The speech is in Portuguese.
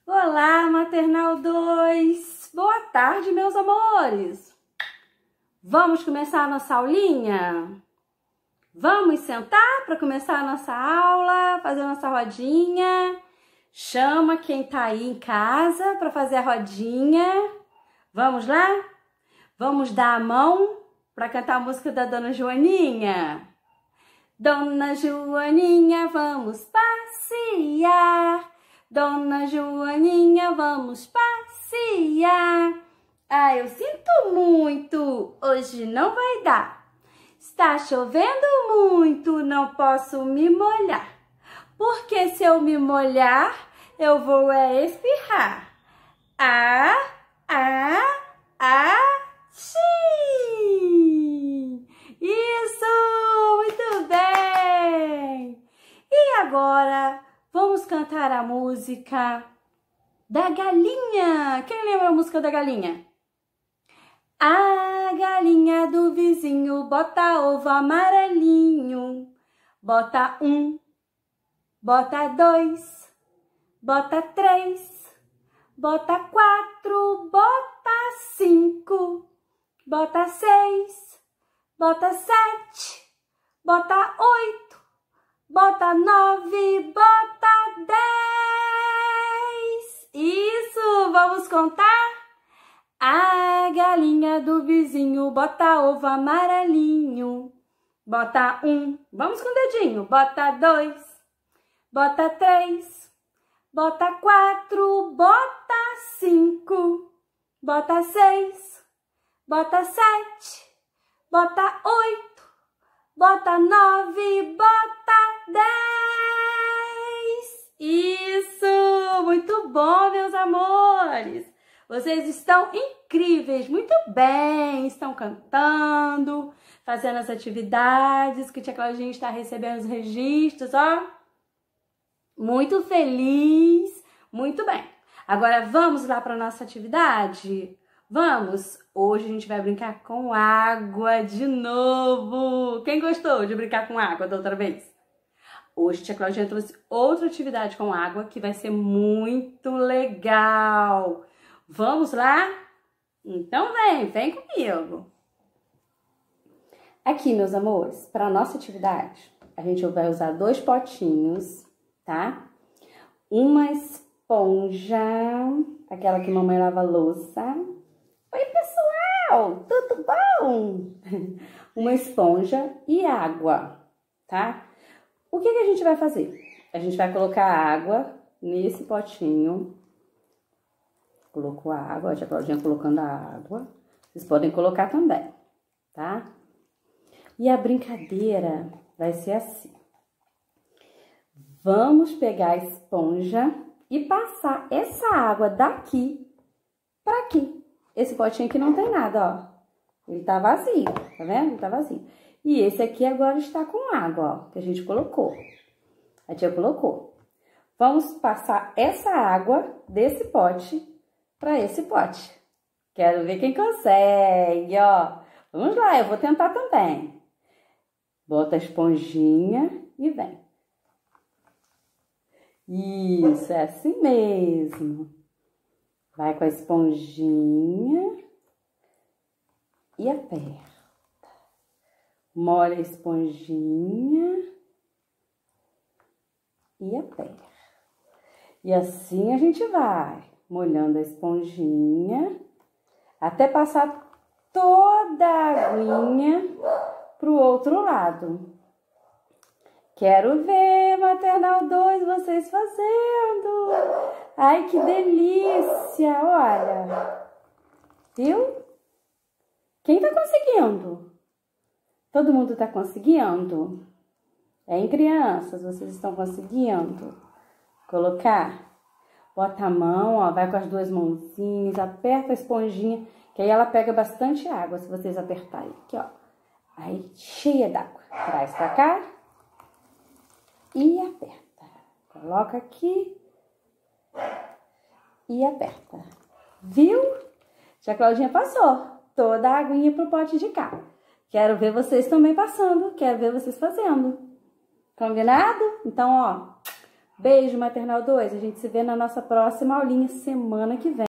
Olá, Maternal 2! Boa tarde, meus amores! Vamos começar a nossa aulinha? Vamos sentar para começar a nossa aula, fazer a nossa rodinha? Chama quem tá aí em casa para fazer a rodinha. Vamos lá? Vamos dar a mão para cantar a música da Dona Joaninha? Dona Joaninha, vamos passear. Dona Joaninha, vamos passear. Ah, eu sinto muito, hoje não vai dar. Está chovendo muito, não posso me molhar. Porque se eu me molhar, eu vou espirrar. Sim! Isso, muito bem! E agora vamos cantar a música da galinha. Quem lembra a música da galinha? A galinha do vizinho bota ovo amarelinho. Bota 1, bota 2, bota 3, bota 4, bota 5, bota 6, bota 7, bota 8, bota 9, bota 10. Isso, vamos contar? A galinha do vizinho bota ovo amarelinho. Bota 1, vamos com o dedinho. Bota 2, bota 3, bota 4, bota 5, bota 6, bota 7, bota 8, bota 9, bota 10. Isso, muito bom, meus amores. Vocês estão incríveis, muito bem, estão cantando, fazendo as atividades, que a tia Claudinha está recebendo os registros, ó. Muito feliz, muito bem. Agora vamos lá para a nossa atividade? Vamos? Hoje a gente vai brincar com água de novo. Quem gostou de brincar com água da outra vez? Hoje a tia Claudinha trouxe outra atividade com água que vai ser muito legal. Vamos lá? Então vem comigo. Aqui, meus amores, para a nossa atividade, a gente vai usar 2 potinhos, tá? Uma esponja, aquela que mamãe lava a louça. Oi, pessoal, tudo bom? Uma esponja e água, tá? O que a gente vai fazer? A gente vai colocar água nesse potinho. Colocou a água, a tia Claudinha colocando a água. Vocês podem colocar também, tá? E a brincadeira vai ser assim. Vamos pegar a esponja e passar essa água daqui para aqui. Esse potinho aqui não tem nada, ó. Ele tá vazio, tá vendo? Ele tá vazio. E esse aqui agora está com água, ó, que a gente colocou. A tia colocou. Vamos passar essa água desse pote para esse pote. Quero ver quem consegue, ó. Vamos lá, eu vou tentar também. Bota a esponjinha e vem. Isso, é assim mesmo. Vai com a esponjinha e aperta. Molha a esponjinha e aperta. E assim a gente vai molhando a esponjinha até passar toda a aguinha pro outro lado. Quero ver, Maternal 2, vocês fazendo. Ai, que delícia, olha. Viu? Quem tá conseguindo? Todo mundo tá conseguindo? Em crianças, vocês estão conseguindo colocar? Bota a mão, ó, vai com as 2 mãozinhas, aperta a esponjinha, que aí ela pega bastante água, se vocês apertarem. Aqui, ó. Aí, cheia d'água. Traz pra cá e aperta. Coloca aqui e aperta. Viu? Tia Claudinha passou toda a aguinha pro pote de cá. Quero ver vocês também passando, quero ver vocês fazendo. Combinado? Então, ó, Beijo, Maternal 2. A gente se vê na nossa próxima aulinha semana que vem.